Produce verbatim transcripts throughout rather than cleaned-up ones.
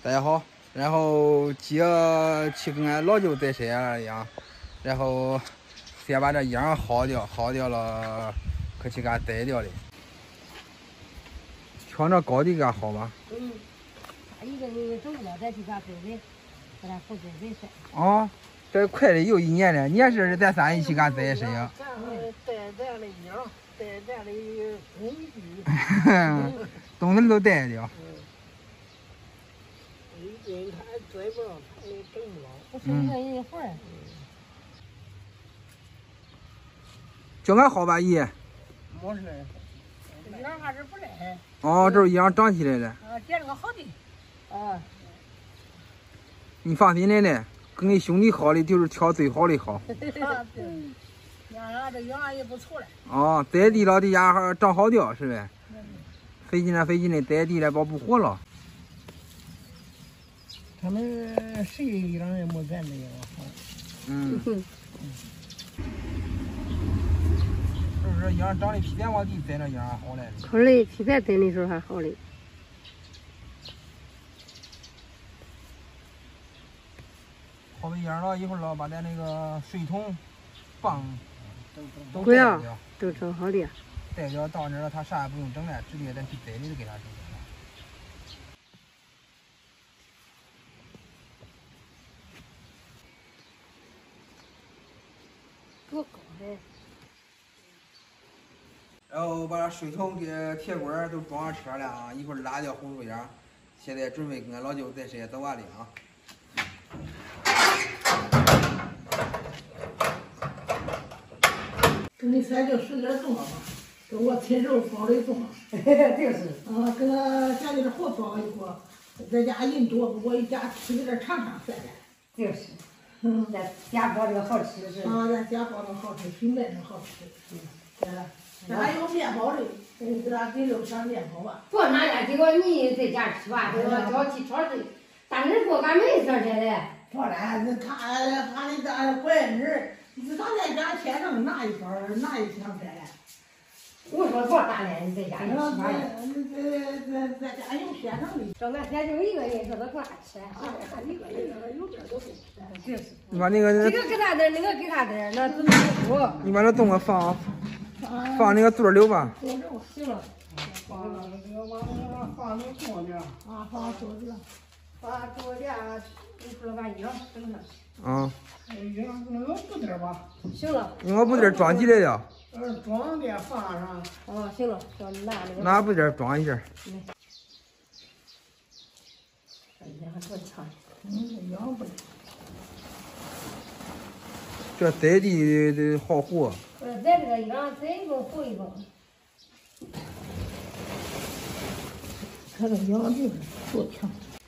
大家好，然后接去跟俺老舅在山上一样，然后先把这秧薅掉，薅掉了，可去给俺摘掉的。挑那高的给俺薅吧。 嗯，他一个人走不了，再去给俺摘的，给他后摘摘晒。 哦，这快的又一年了，年是咱仨一起给俺摘是呀。 带带的秧，带带的工具， 东西都带掉。 一个人他摘不了，他也整不了。 不是一个人一会儿。 叫俺薅吧，姨。 没事。秧还是不赖。 哦，这是秧长起来了。 啊，捡了个好地。啊。 你放心来来，跟你兄弟薅的就是挑最好的薅。 啊，对。伢伢这秧也不错了。 哦，栽地了的家伙长好掉是呗？费劲了费劲的，栽地了保不活了。 他们谁秧也没咱这秧好。 嗯。是不是秧长的皮片往地栽那秧好嘞？ 好嘞，皮片栽的时候还好嘞。 薅完秧了，一会儿了把咱那个水桶、泵都不要带掉， 都整好的。 带掉到那儿了，他啥也不用整了，直接咱去栽里头给他整了。 多高嘞！ 然后把水桶给铁棍都装上车了啊，一会儿拉掉红薯秧，现在准备跟俺老舅在山走完了啊。 跟你三舅使点重了吧，跟我亲手包的重。 这是。 啊，跟他家里的活包一个，在家人多，我一家吃有点尝尝饭了。 就是。嗯，咱家包这个好吃是。 啊，咱家包的好吃，比外头好吃。嗯，对了，咱还有面包的，给咱给六箱面包吧。 做哪家？结果你在家吃吧，给我叫去超市，但是做俺没上来嘞。 做了，那他他那个乖儿，他在家先生拿一包，拿一箱来了。 我说多大嘞？你在家里吃饭呀？ 在在在家有先生的。 说俺家就一个人，说他多大吃啊？ 还一个人有点都不吃。 就是。 你把那个这个给他点，那个给他点，那怎么不服？ 你把那东西放放那个座溜吧。 座溜行了。 放这个往那个放那桌子啊，放桌子。 把桌子一会儿把秧整上。 啊。 秧那个布袋吧。 行了。 用个布袋装起来呀。 呃，装的放上。 哦，行了，叫拿那个。 拿布袋装一下。 嗯。哎呀，多长。 嗯，秧不。 这栽地的好活。 呃，栽这个秧，栽一个活一个。 看这秧就是多强。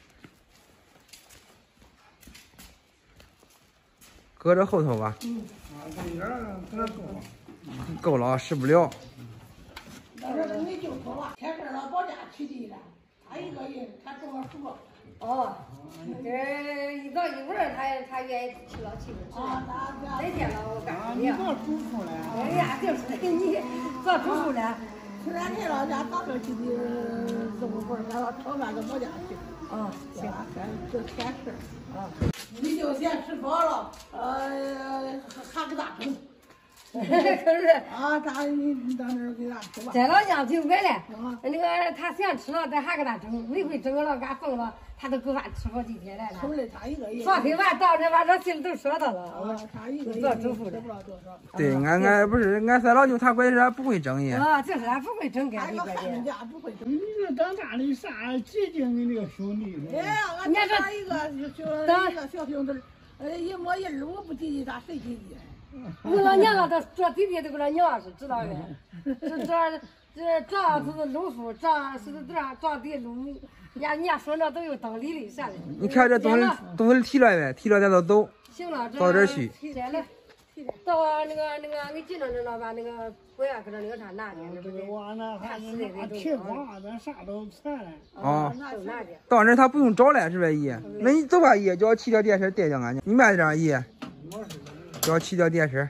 搁这后头吧。 嗯。啊，这秧搁这够了。 够了，使不了。 到这你就说了，天天老保家起地了，他一个人，他种了树。 哦，这一早一晚儿，他他愿意去了去了。 啊，那那天了，我干啊， 不了。 你做主妇了。 哎呀，就是你做主妇了。 前两天老家早上去的这么会儿，俺老炒饭都保家去。 啊，行， 咱这天事啊。你就先吃饱了，呃，还给他蒸。 可是啊，他你到那儿给他吃吧。 在老家挺乖嘞，那个他想吃了，咱还给他蒸，每回蒸了给他缝了，他都够饭吃好几天来了。 吃不了他一个人。 放心吧，到这把这心里都说到了。 啊，他一个人做主妇的。 对，俺俺不是俺三老舅，他关键是不会蒸也。 啊，就是他不会蒸干的。 他个寒家不会蒸。 你这当家的啥接近你这个兄弟？ 哎，俺家这一个就一个小兄弟，呃，一摸一儿，我不弟弟，他谁弟弟？ 我老娘了，他这弟弟都给他娘是知道的，这这这长是农夫，长是这长地路，人家人家说那都有道理的啥的。 你看这东西东西提了呗，提了咱就走。 行了， 到这儿去。 来来，到那个那个你进了那了把那个锅呀搁那那个啥拿去，那不是？ 我那还拿铁瓜，咱啥都全了。 啊， 都拿去。 到那他不用找了，是不是姨？那你走吧，姨，叫我骑条电绳带着俺去。你慢点，姨。叫我骑条电绳。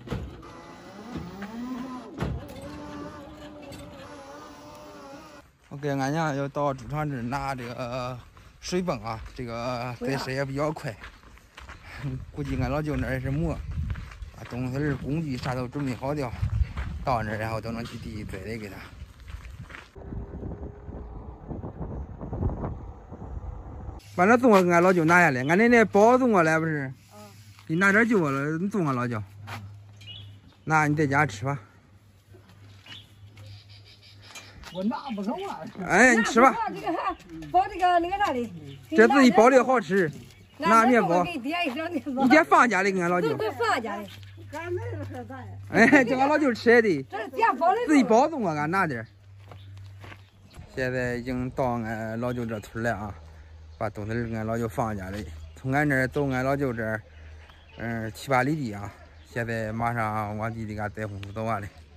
我跟俺娘要到猪场这拿这个水泵啊，这个再生也比较快。估计俺老舅那儿也是磨，把东西儿工具啥都准备好掉，到那儿然后都能去地栽的给他。把那粽子给俺老舅拿下来，俺奶奶包粽子来不是？给你拿点就了，你粽子老舅。那你在家吃吧。 我拿不上啊。 哎，你吃吧。 这个包这个那个啥的， 这自己包的好吃。拿面包。 给点一声面包。 你点放家的给俺老舅。 对，放家的。 俺那个是咋呀？ 哎，叫俺老舅吃的。 这是家包的。 自己包粽子，俺拿点。现在已经到俺老舅这村了啊，把东西给俺老舅放家里。从俺这儿走俺老舅这儿，嗯，七八里地啊。现在马上往地里给俺栽红薯走完了。